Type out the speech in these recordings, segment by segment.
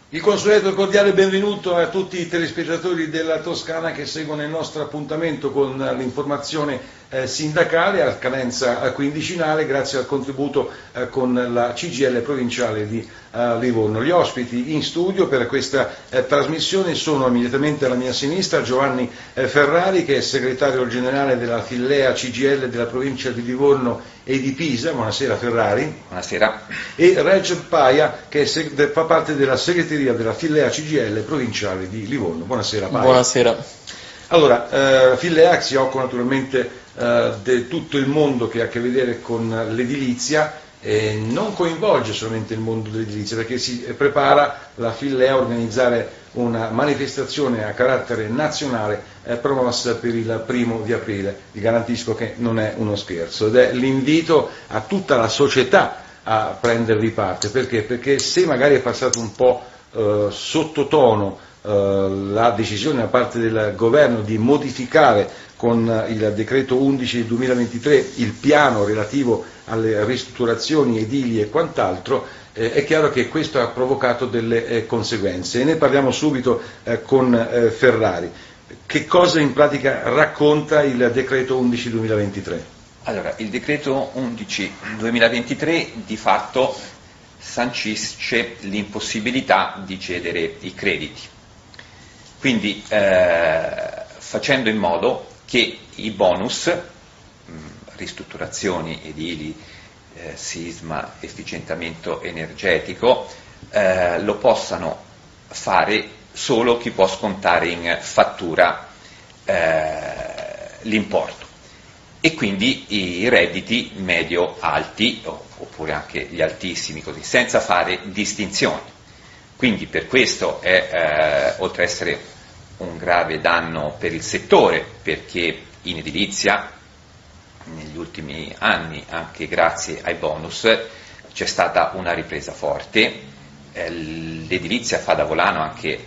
Il consueto cordiale benvenuto a tutti i telespettatori della Toscana che seguono il nostro appuntamento con l'informazione sindacale a cadenza quindicinale grazie al contributo con la CGIL provinciale di Livorno. Gli ospiti in studio per questa trasmissione sono immediatamente alla mia sinistra Giovanni Ferrari, che è segretario generale della Fillea CGIL della provincia di Livorno e di Pisa. Buonasera Ferrari. Buonasera. E Recep Paia, che fa parte della segreteria della Fillea CGIL provinciale di Livorno. Buonasera Paia. Buonasera. Allora, Fillea si occupa naturalmente di tutto il mondo che ha a che vedere con l'edilizia e non coinvolge solamente il mondo dell'edilizia, perché si prepara la Fillea a organizzare una manifestazione a carattere nazionale promossa per il 1° di aprile. Vi garantisco che non è uno scherzo ed è l'invito a tutta la società a prendervi parte. Perché? Perché se magari è passato un po' sottotono la decisione da parte del governo di modificare con il decreto 11 del 2023 il piano relativo alle ristrutturazioni edili e quant'altro, è chiaro che questo ha provocato delle conseguenze e ne parliamo subito con Ferrari. Che cosa in pratica racconta il decreto 11 2023? Allora, il decreto 11 2023 di fatto sancisce l'impossibilità di cedere i crediti, quindi facendo in modo che i bonus, ristrutturazioni edili, sisma, efficientamento energetico, lo possano fare solo chi può scontare in fattura l'importo, e quindi i redditi medio-alti oppure anche gli altissimi, così, senza fare distinzioni. Quindi per questo è, oltre ad essere un grave danno per il settore, perché in edilizia negli ultimi anni, anche grazie ai bonus, c'è stata una ripresa forte, l'edilizia fa da volano anche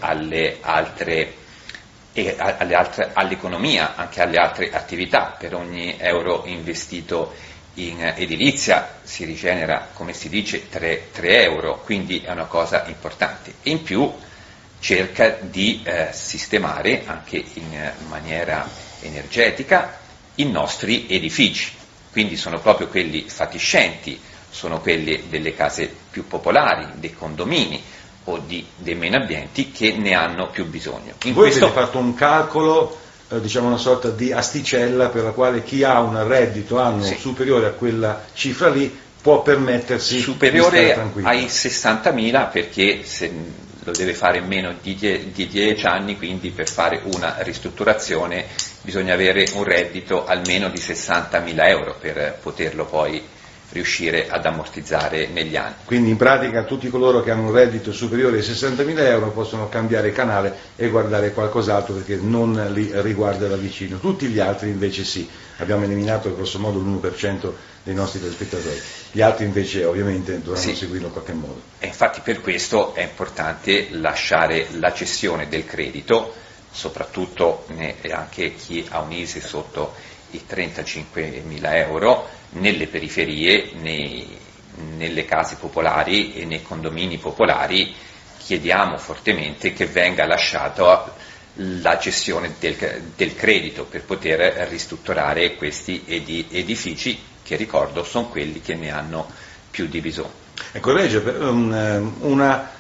all'economia, anche alle altre attività. Per ogni euro investito in edilizia si rigenera, come si dice, 3 euro, quindi è una cosa importante. E in più cerca di sistemare anche in maniera energetica i nostri edifici, quindi sono proprio quelli fatiscenti, sono quelli delle case più popolari, dei condomini o dei meno ambienti che ne hanno più bisogno. Voi avete fatto un calcolo, diciamo una sorta di asticella per la quale chi ha un reddito annuo superiore a quella cifra lì può permettersi superiore di stare tranquillo. Ai 60.000, perché se lo deve fare in meno di 10 anni, quindi per fare una ristrutturazione bisogna avere un reddito almeno di 60.000 euro per poterlo poi riuscire ad ammortizzare negli anni. Quindi in pratica tutti coloro che hanno un reddito superiore ai 60.000 euro possono cambiare canale e guardare qualcos'altro perché non li riguarda da vicino. Tutti gli altri invece sì. Abbiamo eliminato grosso modo l'1% dei nostri telespettatori. Gli altri invece ovviamente dovranno seguirlo in qualche modo. E infatti per questo è importante lasciare la cessione del credito, soprattutto anche chi ha un ISEE sotto i 35.000 euro, nelle periferie, nelle case popolari e nei condomini popolari. Chiediamo fortemente che venga lasciata la cessione del credito per poter ristrutturare questi edifici, che ricordo sono quelli che ne hanno più di bisogno. Ecco, Reggio, una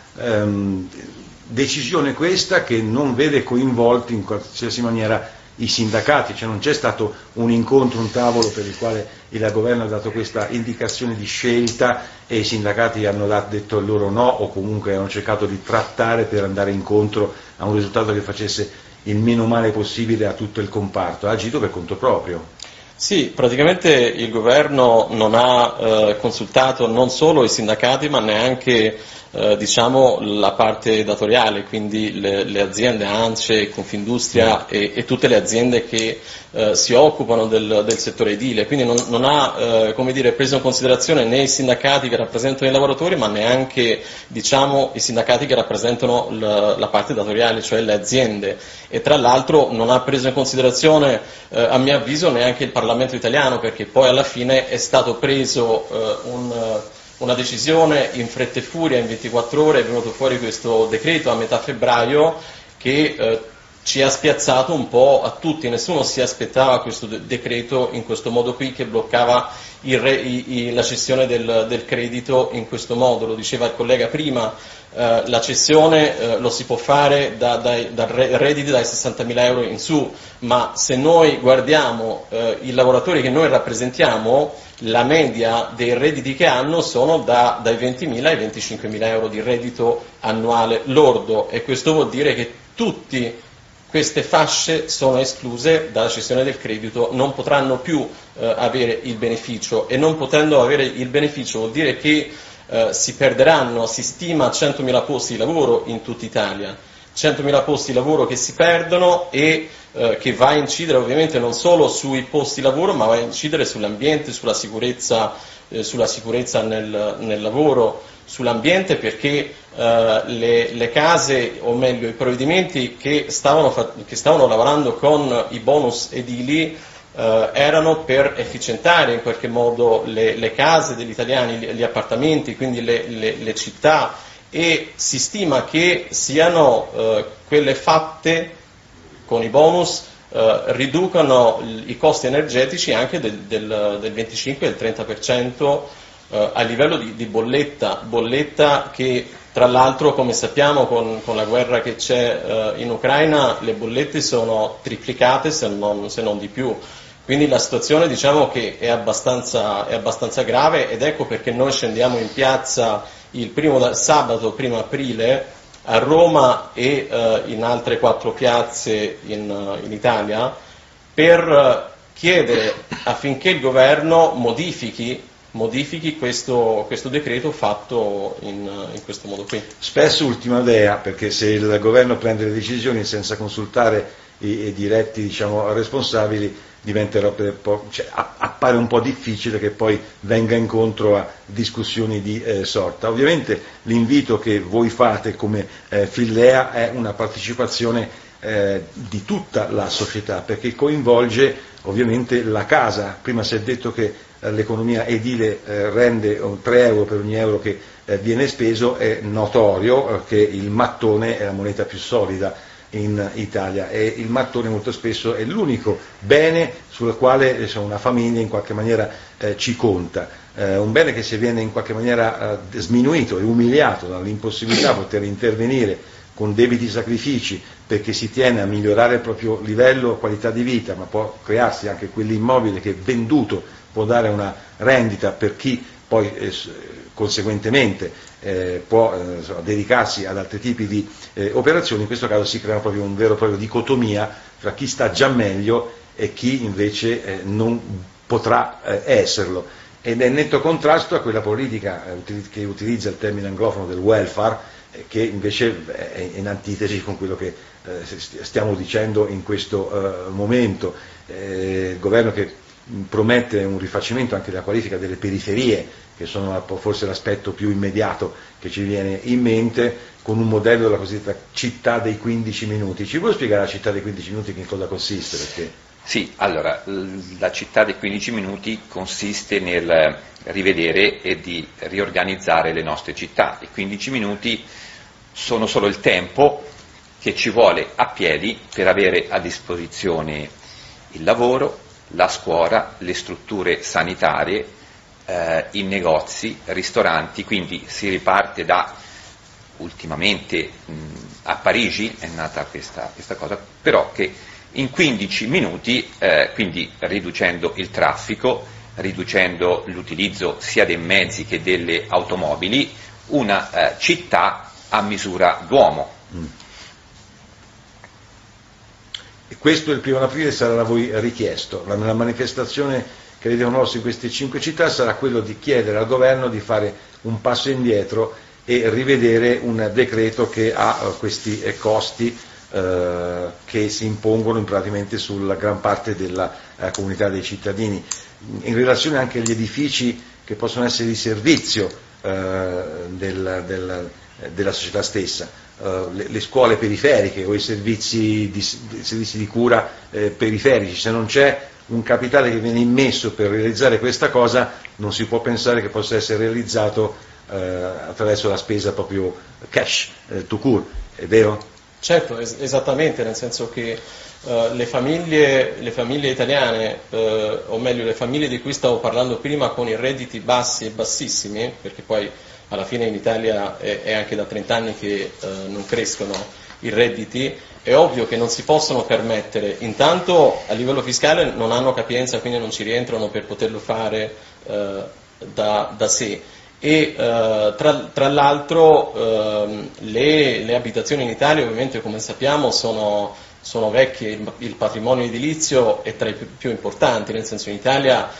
decisione questa che non vede coinvolti in qualsiasi maniera i sindacati, cioè non c'è stato un incontro, un tavolo per il quale il governo ha dato questa indicazione di scelta e i sindacati hanno detto il loro no, o comunque hanno cercato di trattare per andare incontro a un risultato che facesse il meno male possibile a tutto il comparto. Ha agito per conto proprio. Sì, praticamente il governo non ha consultato non solo i sindacati ma neanche diciamo la parte datoriale, quindi le aziende ANCE, Confindustria e tutte le aziende che si occupano del settore edile, quindi non ha come dire, preso in considerazione né i sindacati che rappresentano i lavoratori ma neanche diciamo i sindacati che rappresentano la parte datoriale, cioè le aziende, e tra l'altro non ha preso in considerazione a mio avviso neanche il Parlamento italiano, perché poi alla fine è stato preso una decisione in fretta e furia, in 24 ore è venuto fuori questo decreto a metà febbraio che ci ha spiazzato un po' a tutti, nessuno si aspettava questo decreto in questo modo qui che bloccava la cessione del credito in questo modo. Lo diceva il collega prima, la cessione lo si può fare dal reddito dai 60.000 euro in su, ma se noi guardiamo i lavoratori che noi rappresentiamo, la media dei redditi che hanno sono dai 20.000 ai 25.000 euro di reddito annuale lordo, e questo vuol dire che tutti queste fasce sono escluse dalla cessione del credito, non potranno più avere il beneficio, e non potendo avere il beneficio vuol dire che si perderanno, si stima 100.000 posti di lavoro in tutta Italia, 100.000 posti di lavoro che si perdono e che va a incidere ovviamente non solo sui posti di lavoro, ma va a incidere sull'ambiente, sulla sicurezza nel lavoro, sull'ambiente, perché le case, o meglio i provvedimenti che stavano lavorando con i bonus edili erano per efficientare in qualche modo le case degli italiani, gli appartamenti, quindi le città, e si stima che siano quelle fatte con i bonus riducano i costi energetici anche del 25 e del 30% a livello di bolletta che tra l'altro, come sappiamo, con la guerra che c'è in Ucraina, le bollette sono triplicate se non di più. Quindi la situazione, diciamo, che è abbastanza grave, ed ecco perché noi scendiamo in piazza il sabato 1 aprile a Roma e in altre 4 piazze in Italia, per chiedere affinché il governo modifichi questo decreto fatto in questo modo qui. Spesso ultima idea, perché se il governo prende le decisioni senza consultare i diretti, diciamo, responsabili, appare un po' difficile che poi venga incontro a discussioni di sorta. Ovviamente l'invito che voi fate come Fillea è una partecipazione di tutta la società, perché coinvolge ovviamente la casa. Prima si è detto che l'economia edile rende 3 euro per ogni euro che viene speso. È notorio che il mattone è la moneta più solida in Italia, e il mattone molto spesso è l'unico bene sul quale una famiglia in qualche maniera ci conta, un bene che se viene in qualche maniera sminuito e umiliato dall'impossibilità di poter intervenire con debiti sacrifici, perché si tiene a migliorare il proprio livello, qualità di vita, ma può crearsi anche quell'immobile che venduto può dare una rendita per chi poi conseguentemente può dedicarsi ad altri tipi di operazioni. In questo caso si crea proprio un vero e proprio dicotomia fra chi sta già meglio e chi invece non potrà esserlo, ed è in netto contrasto a quella politica che utilizza il termine anglofono del welfare, che invece è in antitesi con quello che stiamo dicendo in questo momento. Il governo che promette un rifacimento anche della qualifica delle periferie, che sono forse l'aspetto più immediato che ci viene in mente, con un modello della cosiddetta città dei 15 minuti. Ci puoi spiegare la città dei 15 minuti che in cosa consiste? Perché... Sì, allora, la città dei 15 minuti consiste nel rivedere e di riorganizzare le nostre città. I 15 minuti sono solo il tempo che ci vuole a piedi per avere a disposizione il lavoro, la scuola, le strutture sanitarie, i negozi, ristoranti. Quindi si riparte da, ultimamente a Parigi è nata questa cosa, però che in 15 minuti, quindi riducendo il traffico, riducendo l'utilizzo sia dei mezzi che delle automobili, una città a misura d'uomo. E questo il 1 aprile sarà da voi richiesto. La manifestazione che vedremo nostri in queste 5 città sarà quello di chiedere al governo di fare un passo indietro e rivedere un decreto che ha questi costi che si impongono praticamente sulla gran parte della comunità dei cittadini, in relazione anche agli edifici che possono essere di servizio della società stessa, le scuole periferiche o i servizi di cura periferici. Se non c'è un capitale che viene immesso per realizzare questa cosa, non si può pensare che possa essere realizzato attraverso la spesa proprio cash, to court, è vero? Certo, esattamente, nel senso che le famiglie italiane, o meglio le famiglie di cui stavo parlando prima, con i redditi bassi e bassissimi, perché poi alla fine in Italia è anche da 30 anni che non crescono i redditi, è ovvio che non si possono permettere, intanto a livello fiscale non hanno capienza, quindi non ci rientrano per poterlo fare da sé. E tra l'altro le abitazioni in Italia ovviamente, come sappiamo, sono vecchie, il patrimonio edilizio è tra i più importanti, nel senso in Italia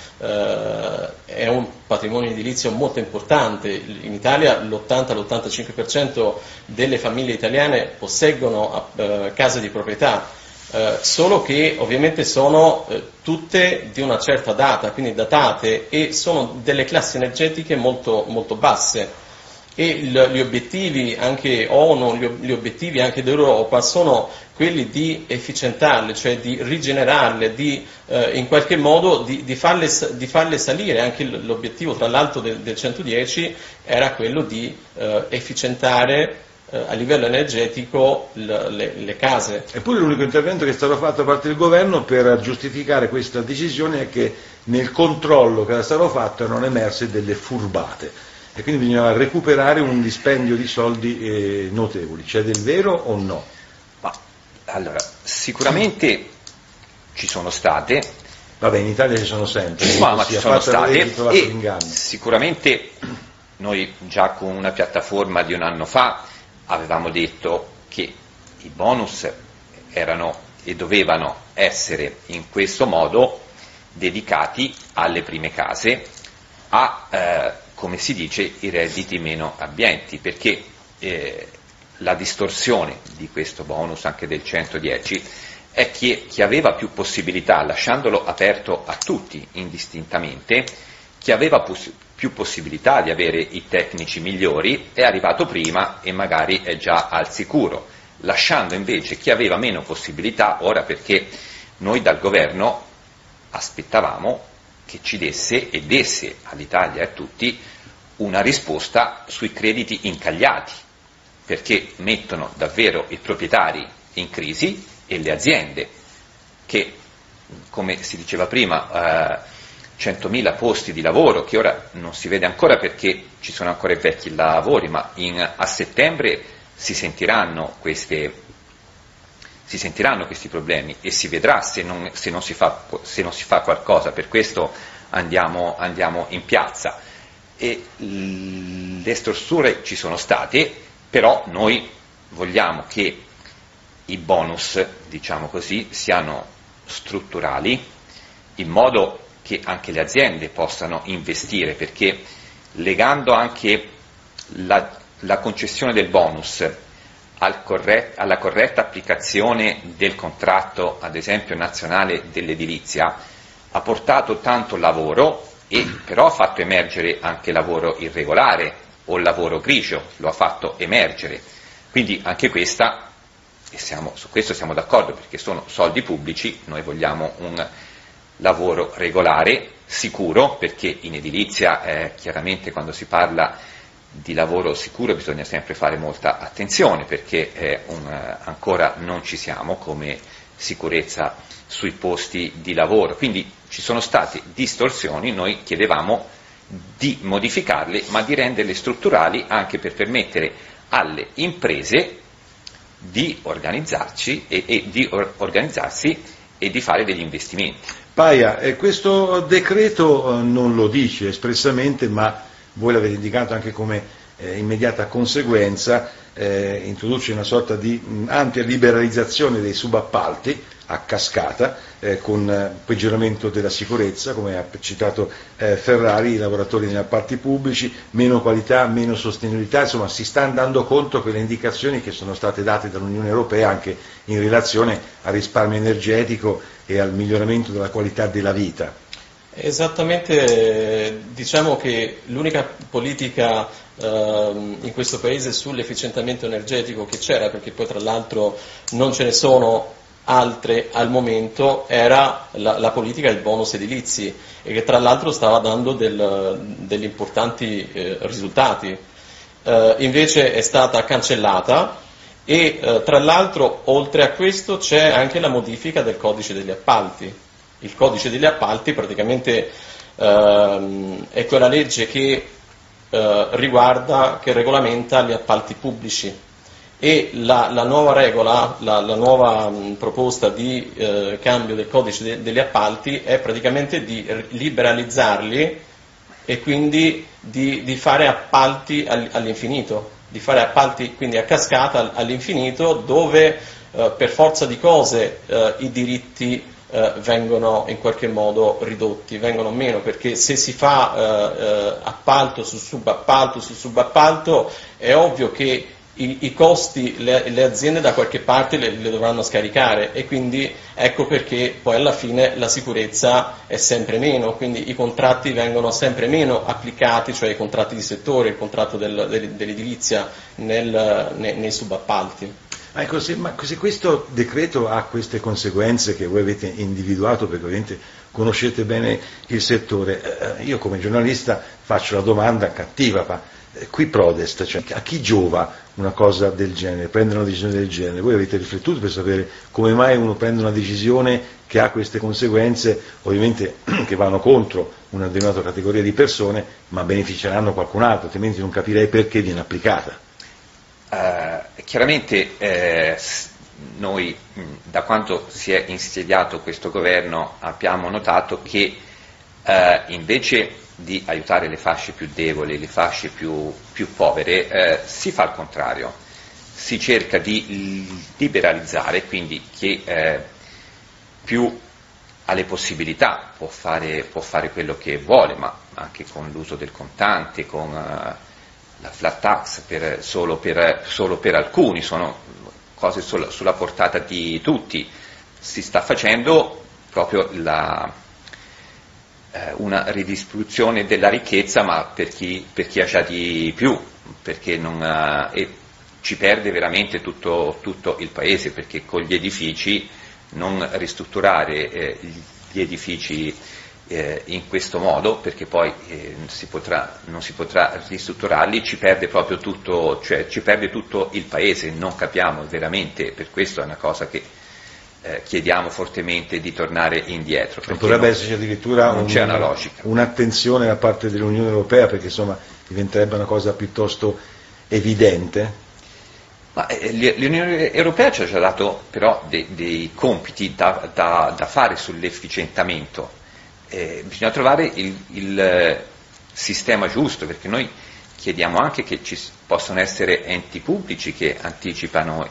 è un patrimonio edilizio molto importante. In Italia l'80-85% delle famiglie italiane posseggono case di proprietà, solo che ovviamente sono tutte di una certa data, quindi datate, e sono delle classi energetiche molto, molto basse, e gli obiettivi anche ONU, gli obiettivi anche d'Europa sono quelli di efficientarle, cioè di rigenerarle, di in qualche modo di farle salire. Anche l'obiettivo tra l'altro del 110 era quello di efficientare a livello energetico le case. Eppure l'unico intervento che è stato fatto da parte del governo per giustificare questa decisione è che nel controllo che era stato fatto erano emerse delle furbate e quindi bisognava recuperare un dispendio di soldi notevoli. C'è del vero o no? Ma, allora, sicuramente ci sono state. Vabbè, in Italia ci sono sempre. Ma ci sono state, e sicuramente noi già con una piattaforma di un anno fa avevamo detto che i bonus erano e dovevano essere in questo modo dedicati alle prime case, come si dice, i redditi meno abbienti, perché la distorsione di questo bonus, anche del 110, è che chi aveva più possibilità, lasciandolo aperto a tutti indistintamente, chi aveva più possibilità di avere i tecnici migliori è arrivato prima e magari è già al sicuro, lasciando invece chi aveva meno possibilità, ora, perché noi dal governo aspettavamo che ci desse e desse all'Italia e a tutti una risposta sui crediti incagliati, perché mettono davvero i proprietari in crisi e le aziende che, come si diceva prima, 100.000 posti di lavoro, che ora non si vede ancora perché ci sono ancora i vecchi lavori, ma a settembre si sentiranno questi problemi e si vedrà se non si fa qualcosa. Per questo andiamo in piazza. E le storture ci sono state, però noi vogliamo che i bonus, diciamo così, siano strutturali, in modo che anche le aziende possano investire, perché legando anche la concessione del bonus alla corretta applicazione del contratto, ad esempio nazionale dell'edilizia, ha portato tanto lavoro e però ha fatto emergere anche lavoro irregolare o lavoro grigio, lo ha fatto emergere. Quindi anche questa, e su questo siamo d'accordo perché sono soldi pubblici, noi vogliamo un lavoro regolare, sicuro, perché in edilizia chiaramente quando si parla di lavoro sicuro bisogna sempre fare molta attenzione, perché ancora non ci siamo come sicurezza sui posti di lavoro, quindi ci sono state distorsioni, noi chiedevamo di modificarle ma di renderle strutturali, anche per permettere alle imprese di organizzarsi e di fare degli investimenti. Paia, questo decreto non lo dice espressamente, ma voi l'avete indicato anche come immediata conseguenza, introduce una sorta di ampia liberalizzazione dei subappalti a cascata, con peggioramento della sicurezza, come ha citato Ferrari, i lavoratori negli appalti pubblici, meno qualità, meno sostenibilità, insomma si sta andando contro quelle indicazioni che sono state date dall'Unione Europea anche in relazione al risparmio energetico e al miglioramento della qualità della vita. Esattamente, diciamo che l'unica politica in questo paese sull'efficientamento energetico che c'era, perché poi tra l'altro non ce ne sono altre al momento era la politica del bonus edilizi, e che tra l'altro stava dando degli importanti risultati. Invece è stata cancellata, e tra l'altro oltre a questo c'è anche la modifica del codice degli appalti. Il codice degli appalti praticamente è quella legge che che regolamenta gli appalti pubblici, e la nuova regola, la nuova proposta di cambio del codice degli appalti è praticamente di liberalizzarli, e quindi di fare appalti all'infinito, di fare appalti quindi a cascata all'infinito, dove per forza di cose i diritti vengono in qualche modo ridotti, vengono meno, perché se si fa appalto su subappalto è ovvio che i costi le aziende da qualche parte le dovranno scaricare, e quindi ecco perché poi alla fine la sicurezza è sempre meno, quindi i contratti vengono sempre meno applicati, cioè i contratti di settore, il contratto dell'edilizia nei subappalti. Ecco, se questo decreto ha queste conseguenze che voi avete individuato, perché ovviamente conoscete bene il settore, io come giornalista faccio la domanda cattiva, qui prodest, cioè a chi giova una cosa del genere, prendere una decisione del genere? Voi avete riflettuto per sapere come mai uno prende una decisione che ha queste conseguenze, ovviamente che vanno contro una determinata categoria di persone, ma beneficeranno qualcun altro, altrimenti non capirei perché viene applicata. Chiaramente noi da quando si è insediato questo governo abbiamo notato che invece di aiutare le fasce più deboli, le fasce più povere, si fa il contrario, si cerca di liberalizzare, quindi chi più ha le possibilità può fare quello che vuole, ma anche con l'uso del contante, con la flat tax solo per alcuni, sono cose sulla portata di tutti. Si sta facendo proprio una ridistribuzione della ricchezza, ma per chi ha già di più, perché e ci perde veramente tutto il paese, perché con gli edifici non ristrutturare gli edifici in questo modo, perché poi non si potrà ristrutturarli, ci perde proprio tutto, cioè ci perde tutto il paese. Non capiamo veramente, per questo è una cosa che chiediamo fortemente di tornare indietro. Potrebbe esserci addirittura non c'è una logica, un'attenzione da parte dell'Unione Europea, perché insomma diventerebbe una cosa piuttosto evidente. Ma l'Unione Europea ci ha già dato però dei compiti da fare sull'efficientamento. Bisogna trovare il sistema giusto, perché noi chiediamo anche che ci possano essere enti pubblici che anticipano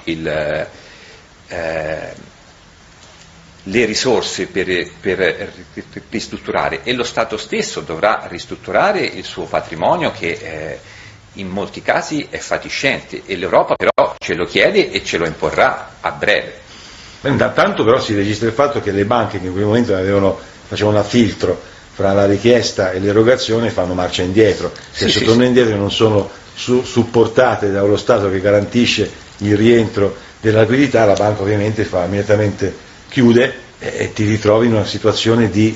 le risorse per ristrutturare, e lo Stato stesso dovrà ristrutturare il suo patrimonio, che in molti casi è fatiscente, e l'Europa però ce lo chiede e ce lo imporrà a breve. Intanto però si registra il fatto che le banche, che in quel momento facevano filtro fra la richiesta e l'erogazione, fanno marcia indietro. Se tornano indietro e non sono supportate dallo Stato che garantisce il rientro della liquidità, la banca ovviamente immediatamente chiude e ti ritrovi in una situazione di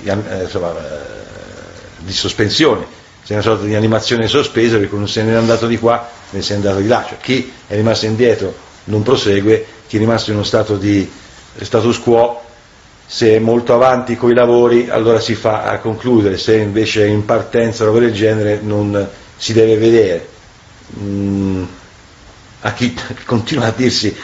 sospensione, c'è una sorta di animazione sospesa, perché non se n'è andato di qua ne se n'è andato di là, cioè chi è rimasto indietro non prosegue, chi è rimasto in uno stato di status quo, se è molto avanti coi lavori allora si fa a concludere, se invece è in partenza o roba del genere non si deve vedere. A chi continua a dirsi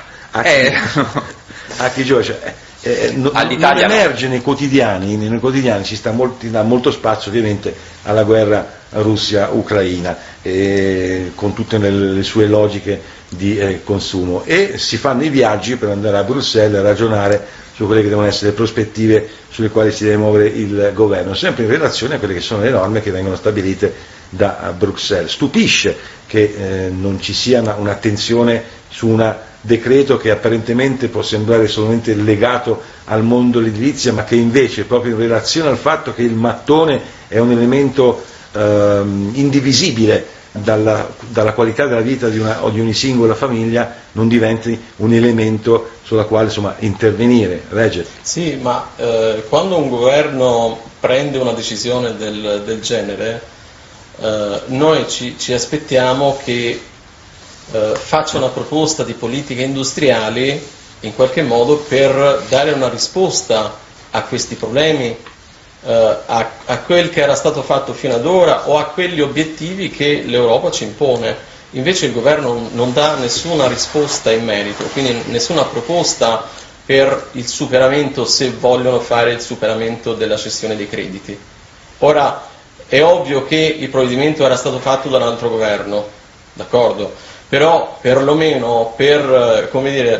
a chi gioca, non emerge nei quotidiani si dà molto spazio ovviamente alla guerra Russia-Ucraina, con tutte le sue logiche di consumo, e si fanno i viaggi per andare a Bruxelles a ragionare su quelle che devono essere le prospettive sulle quali si deve muovere il governo, sempre in relazione a quelle che sono le norme che vengono stabilite da Bruxelles. Stupisce che non ci sia un'attenzione su un decreto che apparentemente può sembrare solamente legato al mondo dell'edilizia, ma che invece, proprio in relazione al fatto che il mattone è un elemento indivisibile dalla qualità della vita di ogni singola famiglia non diventi un elemento sulla quale intervenire. Regge. Sì, ma quando un governo prende una decisione del genere, noi ci aspettiamo che faccia una proposta di politiche industriali in qualche modo per dare una risposta a questi problemi, a quel che era stato fatto fino ad ora o a quegli obiettivi che l'Europa ci impone. Invece il governo non dà nessuna risposta in merito, quindi nessuna proposta per il superamento, se vogliono fare il superamento della cessione dei crediti. Ora, è ovvio che il provvedimento era stato fatto da un altro governo, d'accordo? Però perlomeno per,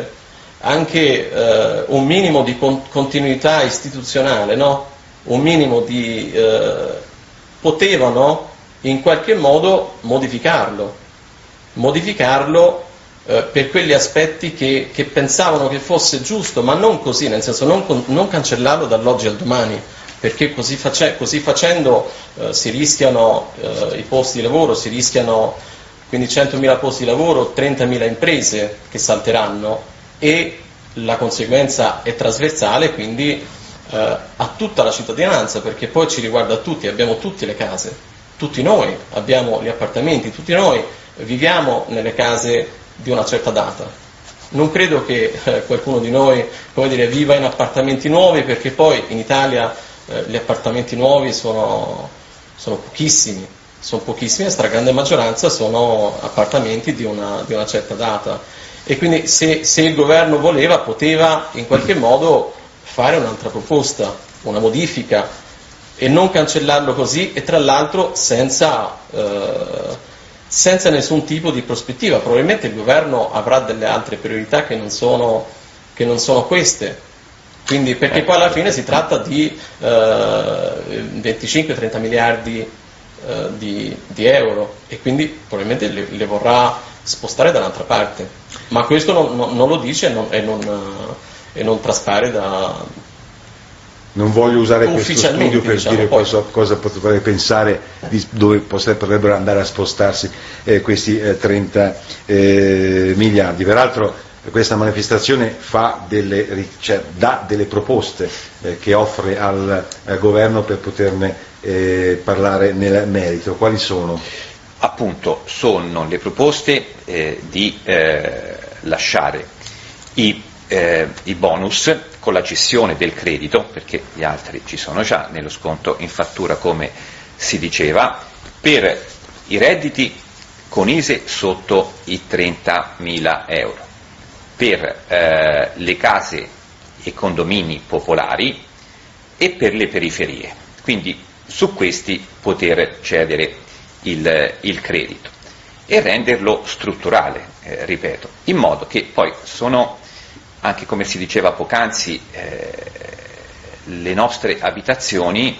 anche un minimo di continuità istituzionale, no? Un minimo di potevano in qualche modo modificarlo per quegli aspetti che pensavano che fosse giusto, ma non così, nel senso non cancellarlo dall'oggi al domani, perché così facendo si rischiano i posti di lavoro, si rischiano quindi 100.000 posti di lavoro, 30.000 imprese che salteranno, e la conseguenza è trasversale, quindi a tutta la cittadinanza, perché poi ci riguarda a tutti, abbiamo tutte le case, tutti noi abbiamo gli appartamenti, tutti noi viviamo nelle case di una certa data. Non credo che qualcuno di noi viva in appartamenti nuovi, perché poi in Italia gli appartamenti nuovi sono pochissimi, la stragrande maggioranza sono appartamenti di una certa data, e quindi se il governo voleva, poteva in qualche modo fare un'altra proposta, una modifica, e non cancellarlo così, e tra l'altro senza nessun tipo di prospettiva. Probabilmente il governo avrà delle altre priorità che non sono queste, quindi, perché poi alla fine si tratta di 25-30 miliardi di euro, e quindi probabilmente le vorrà spostare da un'altra parte, ma questo non lo dice e non traspare da... Non voglio usare questo studio per dire cosa potrei pensare di dove potrebbero andare a spostarsi questi 30 miliardi. Peraltro questa manifestazione dà delle proposte che offre al governo per poterne parlare nel merito. Quali sono? Appunto, sono le proposte di lasciare i bonus con la cessione del credito, perché gli altri ci sono già, nello sconto in fattura come si diceva, per i redditi con ISEE sotto i 30.000 euro, per le case e condomini popolari e per le periferie, quindi su questi poter cedere il credito e renderlo strutturale, ripeto, in modo che poi anche come si diceva poc'anzi, le nostre abitazioni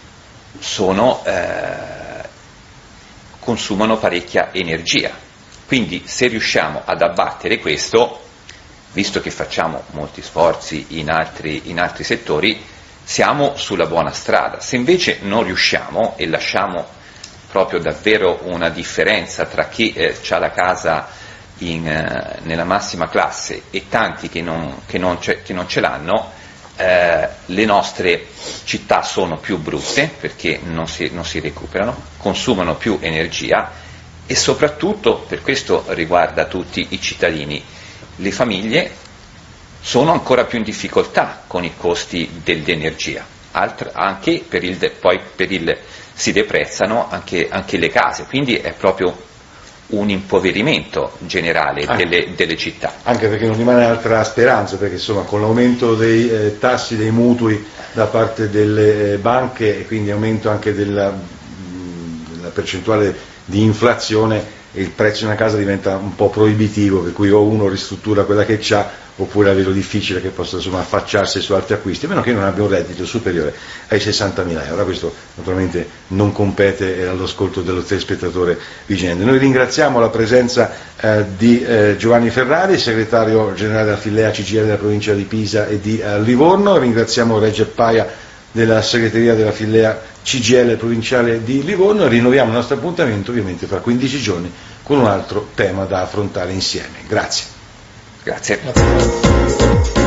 consumano parecchia energia, quindi se riusciamo ad abbattere questo, visto che facciamo molti sforzi in altri settori, siamo sulla buona strada. Se invece non riusciamo e lasciamo proprio davvero una differenza tra chi ha la casa nella massima classe e tanti che non ce l'hanno, le nostre città sono più brutte perché non si recuperano, consumano più energia, e soprattutto, per questo riguarda tutti i cittadini, le famiglie sono ancora più in difficoltà con i costi dell'energia, anche si deprezzano anche le case, quindi è proprio un impoverimento generale delle città. Anche perché non rimane altra speranza, perché insomma con l'aumento dei tassi dei mutui da parte delle banche, e quindi aumento anche della percentuale di inflazione, il prezzo di una casa diventa un po' proibitivo, per cui o uno ristruttura quella che c'ha, oppure è davvero difficile che possa affacciarsi su altri acquisti, a meno che non abbia un reddito superiore ai 60.000 euro. Questo naturalmente non compete all'ascolto dello telespettatore vigente. Noi ringraziamo la presenza di Giovanni Ferrari, segretario generale della Fillea CGIL della provincia di Pisa e di Livorno, ringraziamo Regge Ppaia, della segreteria della Filea CGIL provinciale di Livorno, e rinnoviamo il nostro appuntamento ovviamente fra 15 giorni con un altro tema da affrontare insieme. Grazie. Grazie. Grazie.